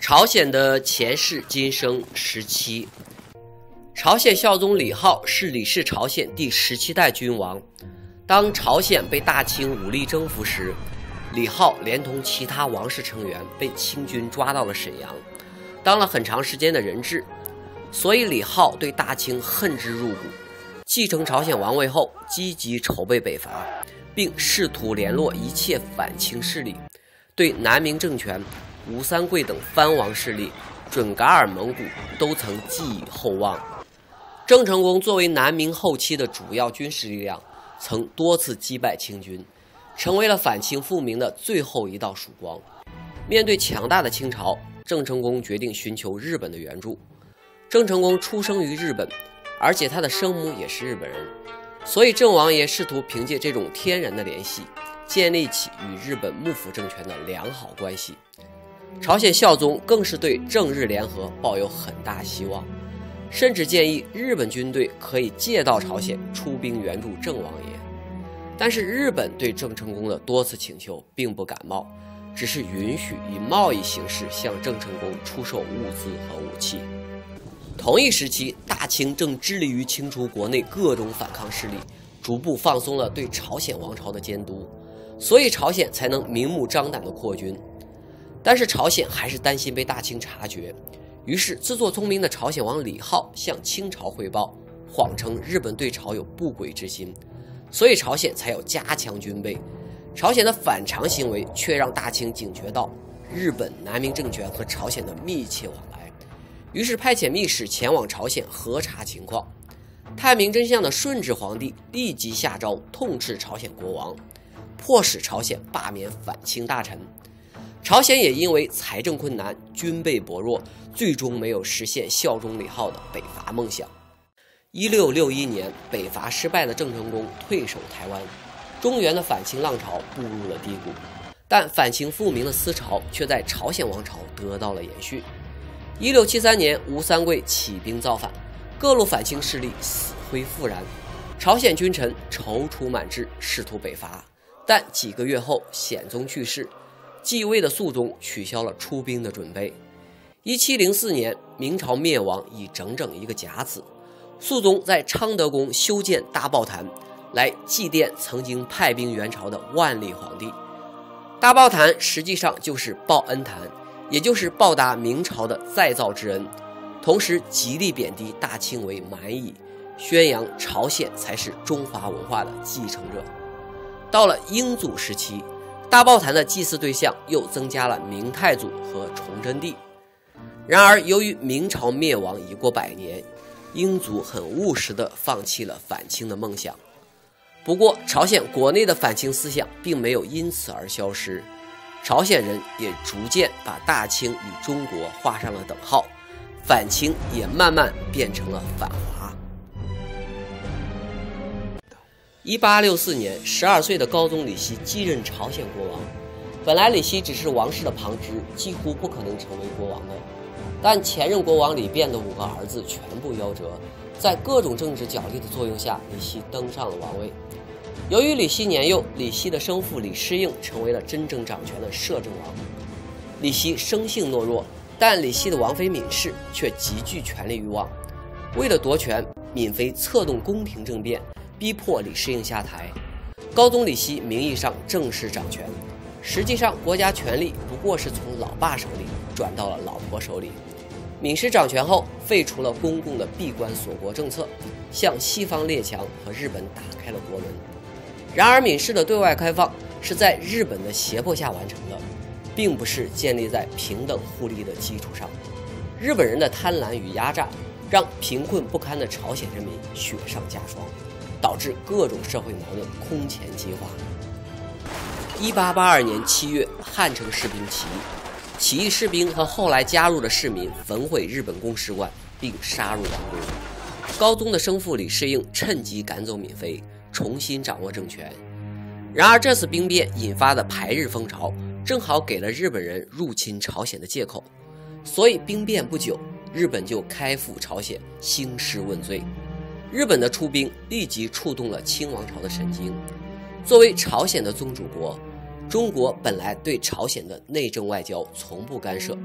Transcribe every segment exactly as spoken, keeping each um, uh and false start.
朝鲜的前世今生十七，朝鲜孝宗李浩是李氏朝鲜第十七代君王。当朝鲜被大清武力征服时，李浩连同其他王室成员被清军抓到了沈阳，当了很长时间的人质。所以李浩对大清恨之入骨。继承朝鲜王位后，积极筹备北伐，并试图联络一切反清势力，对南明政权、吴三桂等藩王势力、准噶尔蒙古都曾寄予厚望。郑成功作为南明后期的主要军事力量，曾多次击败清军，成为了反清复明的最后一道曙光。面对强大的清朝，郑成功决定寻求日本的援助。郑成功出生于日本，而且他的生母也是日本人，所以郑王爷试图凭借这种天然的联系，建立起与日本幕府政权的良好关系。朝鲜孝宗更是对郑日联合抱有很大希望，甚至建议日本军队可以借道朝鲜出兵援助郑王爷。但是日本对郑成功的多次请求并不感冒，只是允许以贸易形式向郑成功出售物资和武器。同一时期，大清正致力于清除国内各种反抗势力，逐步放松了对朝鲜王朝的监督，所以朝鲜才能明目张胆地扩军。但是朝鲜还是担心被大清察觉，于是自作聪明的朝鲜王李浩向清朝汇报，谎称日本对朝有不轨之心，所以朝鲜才要加强军备。朝鲜的反常行为却让大清警觉到日本南明政权和朝鲜的密切往来，于是派遣密使前往朝鲜核查情况。探明真相的顺治皇帝立即下诏痛斥朝鲜国王，迫使朝鲜罢免反清大臣。朝鲜也因为财政困难、军备薄弱，最终没有实现效忠李浩的北伐梦想。一六六一年，北伐失败的郑成功退守台湾，中原的反清浪潮步入了低谷，但反清复明的思潮却在朝鲜王朝得到了延续。一六七三年，吴三桂起兵造反，各路反清势力死灰复燃，朝鲜君臣踌躇满志，试图北伐。但几个月后，显宗去世，继位的肃宗取消了出兵的准备。一七零四年，明朝灭亡已整整一个甲子，肃宗在昌德宫修建大报坛，来祭奠曾经派兵援朝的万历皇帝。大报坛实际上就是报恩坛，也就是报答明朝的再造之恩，同时极力贬低大清为蛮夷，宣扬朝鲜才是中华文化的继承者。到了英祖时期，大报坛的祭祀对象又增加了明太祖和崇祯帝。然而由于明朝灭亡已过百年，英祖很务实地放弃了反清的梦想。不过朝鲜国内的反清思想并没有因此而消失，朝鲜人也逐渐把大清与中国画上了等号，反清也慢慢变成了反华。一八六四年，十二岁的高宗李熙继任朝鲜国王。本来李熙只是王室的旁支，几乎不可能成为国王的，但前任国王李昪的五个儿子全部夭折，在各种政治角力的作用下，李熙登上了王位。由于李熙年幼，李熙的生父李世应成为了真正掌权的摄政王。李熙生性懦弱，但李熙的王妃闵氏却极具权力欲望。为了夺权，闵妃策动宫廷政变，逼迫李世应下台。高宗李熙名义上正式掌权，实际上国家权力不过是从老爸手里转到了老婆手里。闵氏掌权后，废除了公共的闭关锁国政策，向西方列强和日本打开了国门。然而闵氏的对外开放是在日本的胁迫下完成的，并不是建立在平等互利的基础上。日本人的贪婪与压榨让贫困不堪的朝鲜人民雪上加霜，导致各种社会矛盾空前激化。一八八二年七月，汉城士兵起义，起义士兵和后来加入的市民焚毁日本公使馆，并杀入王宫。高宗的生父李世应趁机赶走闵妃，重新掌握政权。然而这次兵变引发的排日风潮正好给了日本人入侵朝鲜的借口，所以兵变不久，日本就开赴朝鲜兴师问罪。日本的出兵立即触动了清王朝的神经。作为朝鲜的宗主国，中国本来对朝鲜的内政外交从不干涉，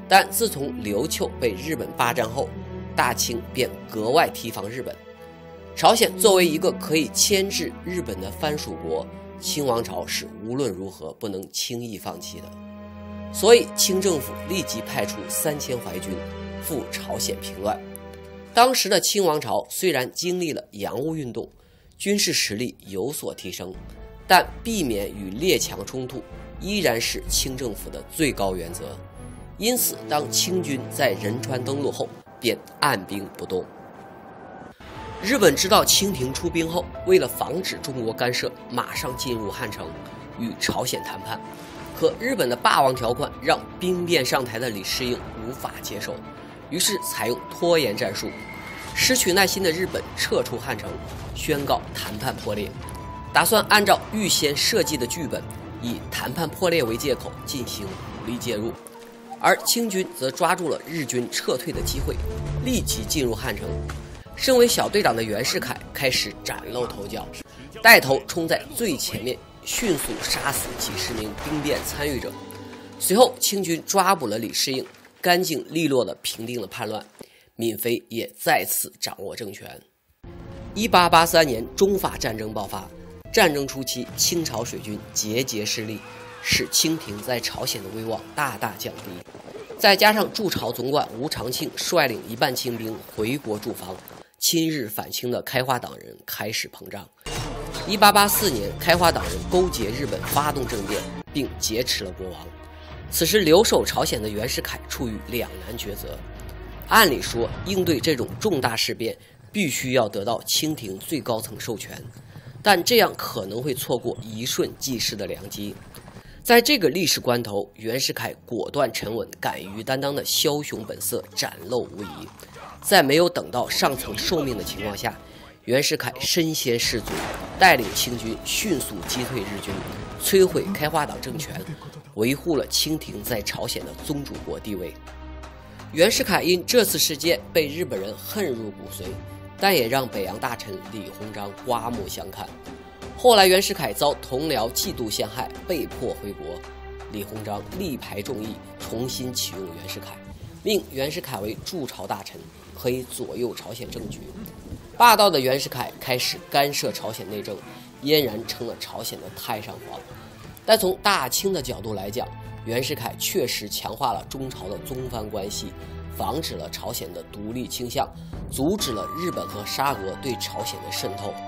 但自从琉球被日本霸占后，大清便格外提防日本。朝鲜作为一个可以牵制日本的藩属国，清王朝是无论如何不能轻易放弃的。所以清政府立即派出三千淮军赴朝鲜平乱。当时的清王朝虽然经历了洋务运动，军事实力有所提升，但避免与列强冲突依然是清政府的最高原则。因此，当清军在仁川登陆后，便按兵不动。日本知道清廷出兵后，为了防止中国干涉，马上进入汉城与朝鲜谈判。可日本的霸王条款让兵变上台的李世英无法接受，于是采用拖延战术。失去耐心的日本撤出汉城，宣告谈判破裂，打算按照预先设计的剧本，以谈判破裂为借口进行武力介入。而清军则抓住了日军撤退的机会，立即进入汉城。身为小队长的袁世凯开始崭露头角，带头冲在最前面，迅速杀死几十名兵变参与者。随后，清军抓捕了李世英，干净利落地平定了叛乱，闵妃也再次掌握政权。一八八三年，中法战争爆发。战争初期，清朝水军节节失利，使清廷在朝鲜的威望大大降低。再加上驻朝总管吴长庆率领一半清兵回国驻防，亲日反清的开化党人开始膨胀。一八八四年，开化党人勾结日本发动政变，并劫持了国王。此时留守朝鲜的袁世凯处于两难抉择。按理说，应对这种重大事变，必须要得到清廷最高层授权，但这样可能会错过一瞬即逝的良机。在这个历史关头，袁世凯果断沉稳、敢于担当的枭雄本色展露无遗。在没有等到上层受命的情况下，袁世凯身先士卒，带领清军迅速击退日军，摧毁开化党政权，维护了清廷在朝鲜的宗主国地位。袁世凯因这次事件被日本人恨入骨髓，但也让北洋大臣李鸿章刮目相看。后来袁世凯遭同僚嫉妒陷害，被迫回国，李鸿章力排众议，重新启用袁世凯，命袁世凯为驻朝大臣，可以左右朝鲜政局。霸道的袁世凯开始干涉朝鲜内政，俨然成了朝鲜的太上皇。但从大清的角度来讲，袁世凯确实强化了中朝的宗藩关系，防止了朝鲜的独立倾向，阻止了日本和沙俄对朝鲜的渗透。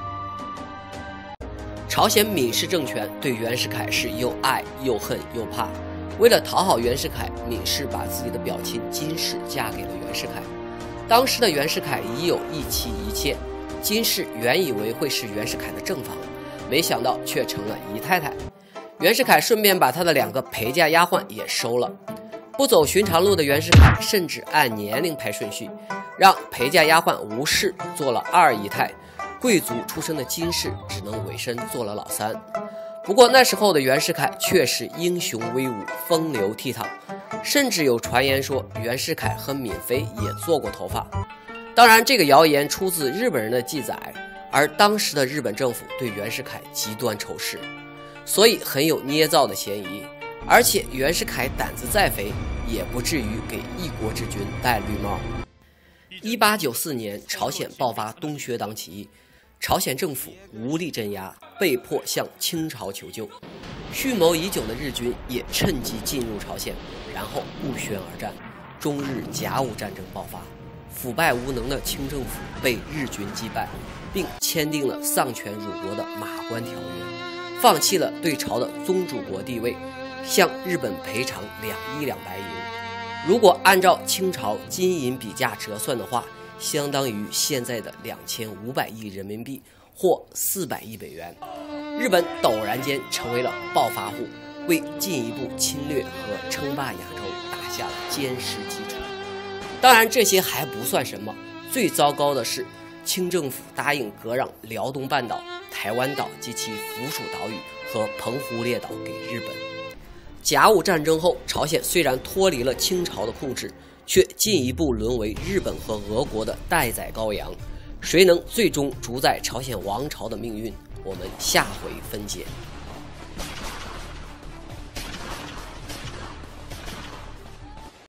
朝鲜闵氏政权对袁世凯是又爱又恨又怕。为了讨好袁世凯，闵氏把自己的表亲金氏嫁给了袁世凯。当时的袁世凯已有一妻一妾，金氏原以为会是袁世凯的正房，没想到却成了姨太太。袁世凯顺便把他的两个陪嫁丫鬟也收了。不走寻常路的袁世凯甚至按年龄排顺序，让陪嫁丫鬟吴氏做了二姨太，贵族出身的金氏只能委身做了老三。不过那时候的袁世凯却是英雄威武，风流倜傥，甚至有传言说袁世凯和闵妃也做过头发。当然，这个谣言出自日本人的记载，而当时的日本政府对袁世凯极端仇视，所以很有捏造的嫌疑。而且袁世凯胆子再肥，也不至于给一国之君戴绿帽。一八九四年，朝鲜爆发东薛党起义，朝鲜政府无力镇压，被迫向清朝求救。蓄谋已久的日军也趁机进入朝鲜，然后不宣而战，中日甲午战争爆发。腐败无能的清政府被日军击败，并签订了丧权辱国的马关条约，放弃了对朝的宗主国地位，向日本赔偿两亿两白银。如果按照清朝金银比价折算的话，相当于现在的两千五百亿人民币或四百亿美元。日本陡然间成为了暴发户，为进一步侵略和称霸亚洲打下了坚实基础。当然，这些还不算什么，最糟糕的是，清政府答应割让辽东半岛、台湾岛及其附属岛屿和澎湖列岛给日本。甲午战争后，朝鲜虽然脱离了清朝的控制，却进一步沦为日本和俄国的待宰羔羊。谁能最终主宰朝鲜王朝的命运？我们下回分解。